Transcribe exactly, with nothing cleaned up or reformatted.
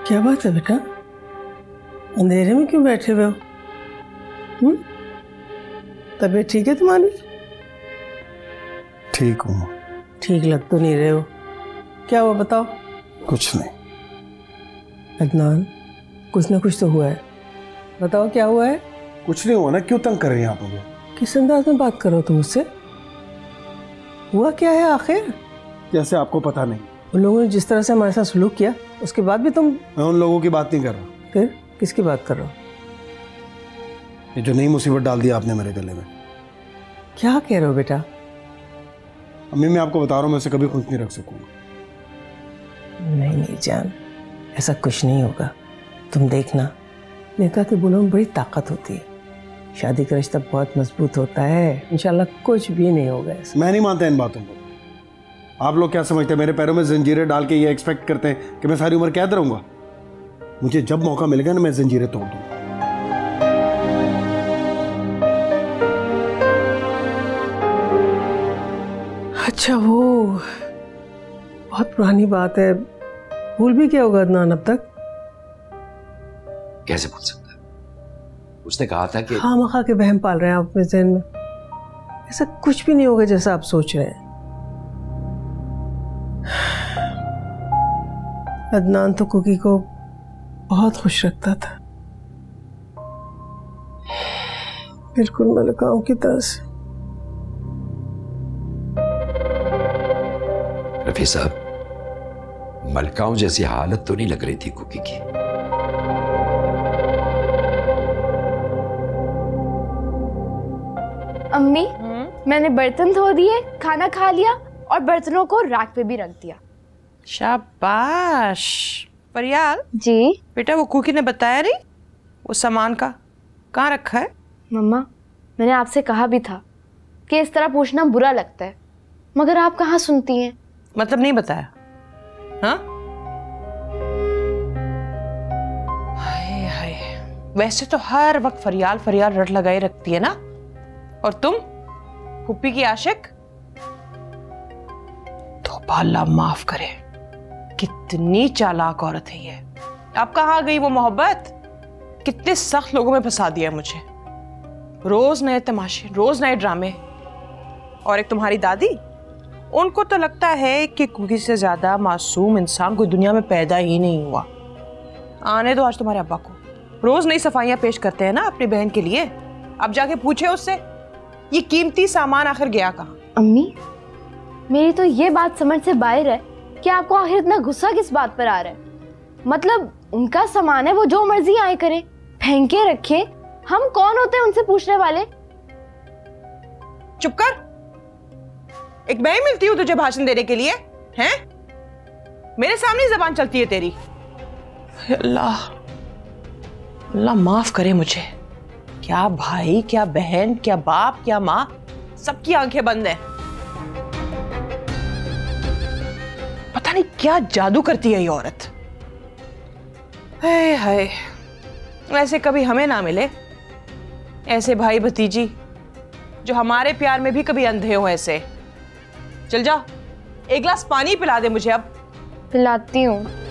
क्या बात है बेटा, अंधेरे में क्यों बैठे हुए हो? हम्म, तबीयत ठीक है तुम्हारी? ठीक हूँ। ठीक लग तो नहीं रहे हो, क्या हुआ बताओ? कुछ नहीं। अदनान, कुछ ना कुछ तो हुआ है, बताओ क्या हुआ है? कुछ नहीं हुआ ना, क्यों तंग कर रही हैं आप मुझे? किस अंदाज में बात करो तुम मुझसे? हुआ क्या है आखिर? जैसे आपको पता नहीं। उन लोगों ने जिस तरह से हमारे साथ सलूक किया उसके बाद भी तुम? मैं उन लोगों की बात नहीं कर रहा। फिर किसकी बात कर रहा हो? ये जो नई मुसीबत डाल दी आपने मेरे गले में। क्या कह रहे हो बेटा? अम्मी मैं आपको बता रहा हूँ, मैं इसे कभी खुश नहीं रख सकूंगा। नहीं नहीं जान, ऐसा कुछ नहीं होगा, तुम देखना। नेका के बोलों में बड़ी ताकत होती है, शादी का रिश्ता बहुत मजबूत होता है, इंशाल्लाह कुछ भी नहीं होगा ऐसा। मैं नहीं मानता इन बातों को। आप लोग क्या समझते हैं, मेरे पैरों में जंजीरें डाल के ये एक्सपेक्ट करते हैं कि मैं सारी उम्र कैद रहूंगा? मुझे जब मौका मिलेगा ना मैं जंजीरें तोड़ दूंगा। अच्छा, वो बहुत पुरानी बात है, भूल भी क्या होगा अदनान अब तक? कैसे भूल सकता है? उसने कहा था कि हाँ मखा के वहम पाल रहे हैं आप अपने ज़हन में। ऐसा कुछ भी नहीं होगा जैसा आप सोच रहे हैं। अदनान तो कुकी को बहुत खुश रखता था, बिल्कुल मलकाओं की तरह से। रफी साहब, मलकाओं जैसी हालत तो नहीं लग रही थी कुकी की। अम्मी, मैंने बर्तन धो दिए, खाना खा लिया और बर्तनों को रैक पे भी रख दिया। शाबाश। परियाल जी बेटा, वो कुकी ने बताया नहीं वो सामान का कहाँ रखा है? मम्मा, मैंने आपसे कहा भी था कि इस तरह पूछना बुरा लगता है, मगर आप कहाँ सुनती हैं। मतलब नहीं बताया? हाँ, हाय हाय, वैसे तो हर वक्त फरियाल फरियाल रट लगाए रखती है ना, और तुम पुप्पी की आशिक। तो अल्लाह माफ करे, कितनी चालाक औरत है ये। अब कहाँ गई वो मोहब्बत? कितने सख्त लोगों में फंसा दिया मुझे, रोज नए तमाशे, रोज नए ड्रामे। और एक तुम्हारी दादी, उनको तो लगता है कि कुकी से ज्यादा मासूम इंसान कोई दुनिया में पैदा ही नहीं हुआ। आने दो आज तुम्हारे अब्बा को, रोज नई सफाइयां पेश करते हैं ना अपनी बहन के लिए। अब जाके पूछे उससे ये कीमती सामान आखिर गया कहाँ? अम्मी, मेरी तो ये बात समझ से बाहर है कि आपको आखिर इतना गुस्सा किस बात पर आ रहा है। मतलब उनका सामान है, वो जो मर्जी आए करे, फेंके रखे, हम कौन होते हैं उनसे पूछने वाले? चुप कर, एक मैं ही मिलती हूँ तुझे भाषण देने के लिए? हैं? मेरे सामने जबान चलती है तेरी। अल्लाह अल्लाह माफ करे मुझे। क्या भाई, क्या बहन, क्या बाप, क्या माँ, सबकी आंखें बंद हैं। पता नहीं क्या जादू करती है ये औरत। हाय हाय, वैसे कभी हमें ना मिले ऐसे भाई भतीजी जो हमारे प्यार में भी कभी अंधे हो ऐसे। चल जा, एक गिलास पानी पिला दे मुझे। अब पिलाती हूँ।